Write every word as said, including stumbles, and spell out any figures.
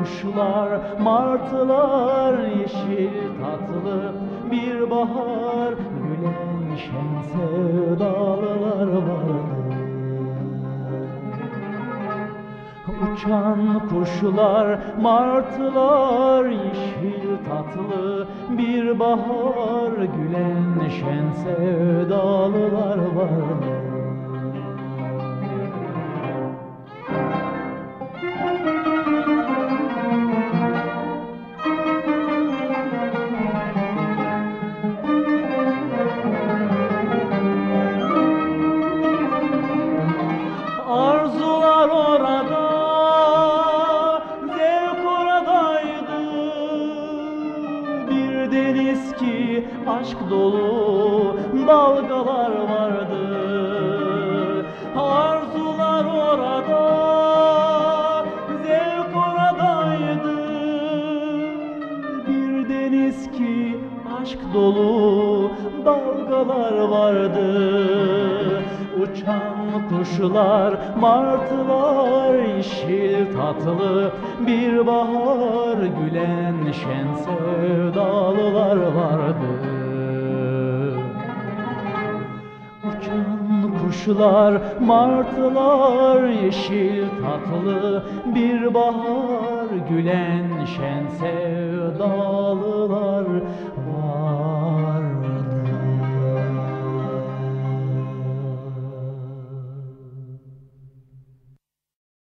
kuşlar, martılar, yeşil tatlı bir bahar, gülen şen sevdalılar vardı. Uçan kuşlar, martılar, yeşil tatlı bir bahar, gülen şen sevdalılar vardı. Arzular orada, zevk oradaydı. Bir deniz ki aşk dolu dalgalar vardı. Arzular orada, zevk oradaydı. Bir deniz ki aşk dolu dalgalar vardı. Uçan kuşlar, martılar, yeşil tatlı bir bahar, gülen şen sevdalılar vardı. Uçan kuşlar, martılar, yeşil tatlı bir bahar, gülen şen sevdalılar vardı.